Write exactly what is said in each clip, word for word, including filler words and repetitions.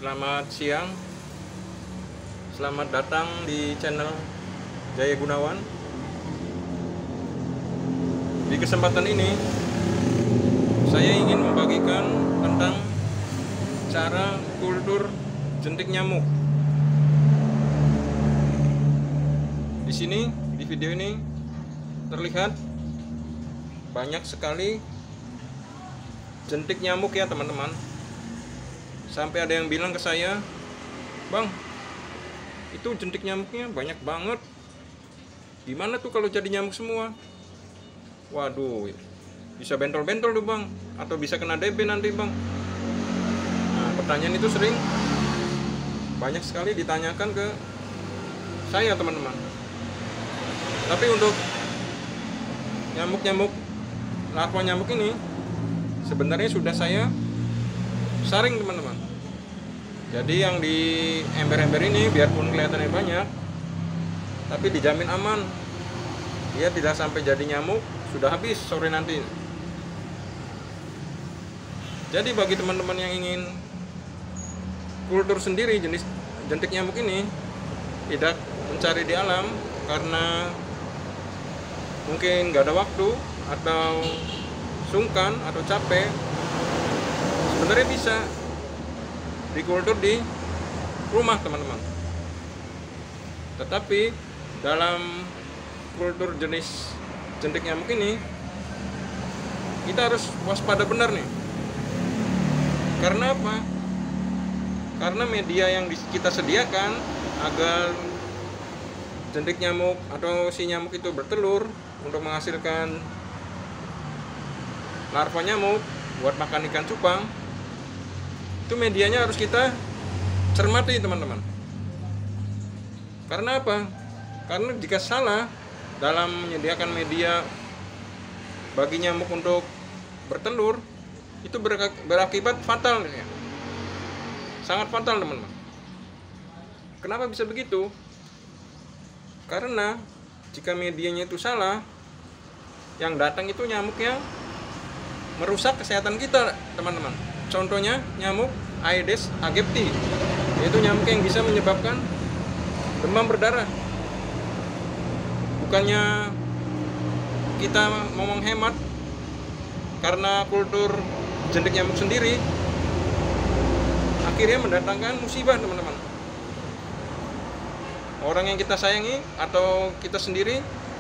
Selamat siang. Selamat datang di channel Jaya Gunawan. Di kesempatan ini saya ingin membagikan tentang cara kultur jentik nyamuk. Di sini, di video ini terlihat banyak sekali jentik nyamuk ya teman-teman. Sampai ada yang bilang ke saya, "Bang, itu jentik nyamuknya banyak banget. Gimana tuh kalau jadi nyamuk semua?" Waduh, bisa bentol-bentol tuh bang, atau bisa kena D B nanti bang. Nah, pertanyaan itu sering banyak sekali ditanyakan ke saya teman-teman. Tapi untuk nyamuk-nyamuk, larva nyamuk ini sebenarnya sudah saya saring teman-teman. Jadi yang di ember-ember ini biarpun kelihatannya banyak, tapi dijamin aman. Dia tidak sampai jadi nyamuk, sudah habis sore nanti. Jadi bagi teman-teman yang ingin kultur sendiri jenis jentik nyamuk ini, tidak mencari di alam karena mungkin nggak ada waktu atau sungkan atau capek, sebenarnya bisa dikultur di rumah teman-teman. Tetapi dalam kultur jenis jentik nyamuk ini kita harus waspada benar nih. Karena apa? Karena media yang kita sediakan agar jentik nyamuk atau si nyamuk itu bertelur untuk menghasilkan larva nyamuk buat makan ikan cupang, itu medianya harus kita cermati teman-teman. Karena apa? Karena jika salah dalam menyediakan media bagi nyamuk untuk bertelur, itu berakibat fatal ya. Sangat fatal teman-teman. Kenapa bisa begitu? Karena jika medianya itu salah, yang datang itu nyamuk yang merusak kesehatan kita teman-teman. Contohnya nyamuk Aedes aegypti, yaitu nyamuk yang bisa menyebabkan demam berdarah. Bukannya kita mau menghemat karena kultur jentik nyamuk sendiri, akhirnya mendatangkan musibah teman-teman. Orang yang kita sayangi atau kita sendiri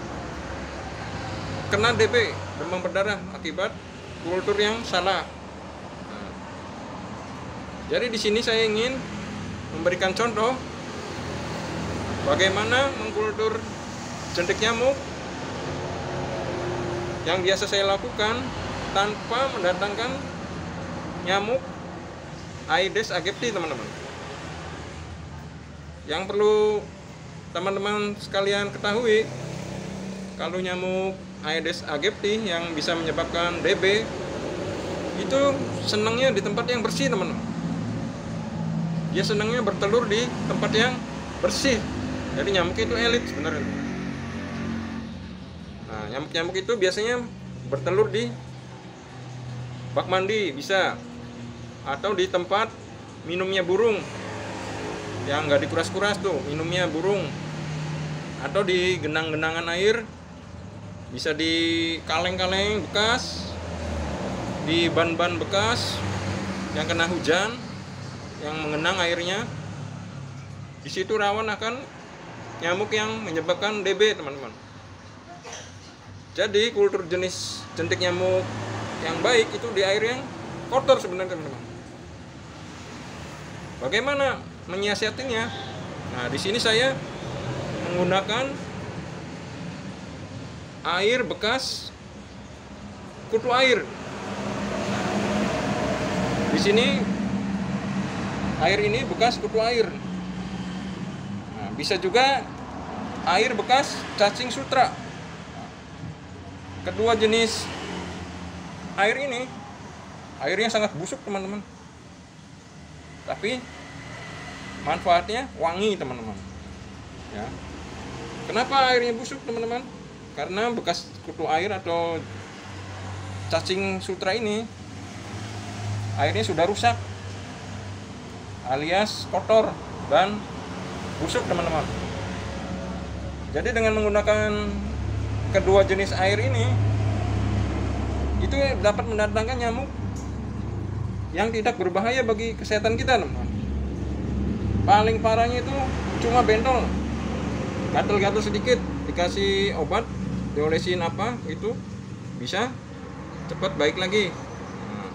kena D B, demam berdarah, akibat kultur yang salah. Nah, jadi di sini saya ingin memberikan contoh bagaimana mengkultur jentik nyamuk yang biasa saya lakukan tanpa mendatangkan nyamuk Aedes aegypti teman-teman. Yang perlu teman-teman sekalian ketahui, kalau nyamuk Aedes aegypti yang bisa menyebabkan D B itu senangnya di tempat yang bersih teman-teman. Dia senangnya bertelur di tempat yang bersih. Jadi nyamuk itu elit sebenarnya. Nah, nyamuk-nyamuk itu biasanya bertelur di bak mandi bisa, atau di tempat minumnya burung yang nggak dikuras-kuras tuh minumnya burung, atau di genang-genangan air, bisa di kaleng-kaleng bekas, di ban-ban bekas yang kena hujan, yang mengenang airnya. Di situ rawan akan nyamuk yang menyebabkan D B teman-teman. Jadi kultur jenis jentik nyamuk yang baik itu di air yang kotor sebenarnya teman-teman. Bagaimana menyiasatinya? Nah, di sini saya menggunakan air bekas kutu air. Di sini air ini bekas kutu air. Nah, bisa juga air bekas cacing sutra. Kedua jenis air ini airnya sangat busuk teman-teman, tapi manfaatnya wangi teman-teman ya. Kenapa airnya busuk teman-teman? Karena bekas kutu air atau cacing sutra ini airnya sudah rusak. alias kotor dan busuk teman-teman. Jadi dengan menggunakan kedua jenis air ini, itu dapat mendatangkan nyamuk yang tidak berbahaya bagi kesehatan kita teman-teman. Paling parahnya itu cuma bentol, gatel-gatel sedikit, dikasih obat, diolesin apa itu bisa cepat baik lagi. Nah,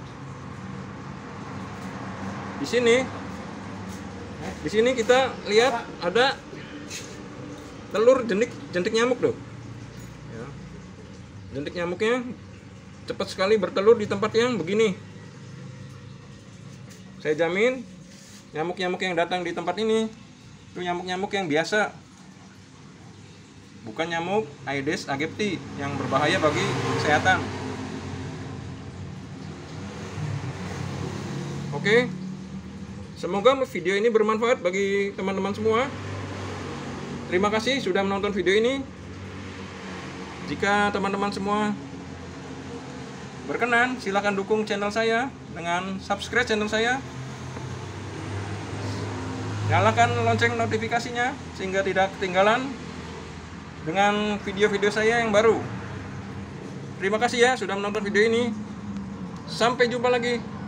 di sini di sini kita lihat ada telur jentik jentik nyamuk tuh ya. Jentik nyamuknya cepat sekali bertelur di tempat yang begini. Saya jamin nyamuk-nyamuk yang datang di tempat ini itu nyamuk-nyamuk yang biasa, bukan nyamuk Aedes aegypti yang berbahaya bagi kesehatan. Oke, semoga video ini bermanfaat bagi teman-teman semua. Terima kasih sudah menonton video ini. Jika teman-teman semua berkenan, silakan dukung channel saya dengan subscribe channel saya. Nyalakan lonceng notifikasinya sehingga tidak ketinggalan dengan video-video saya yang baru. Terima kasih ya sudah menonton video ini. Sampai jumpa lagi.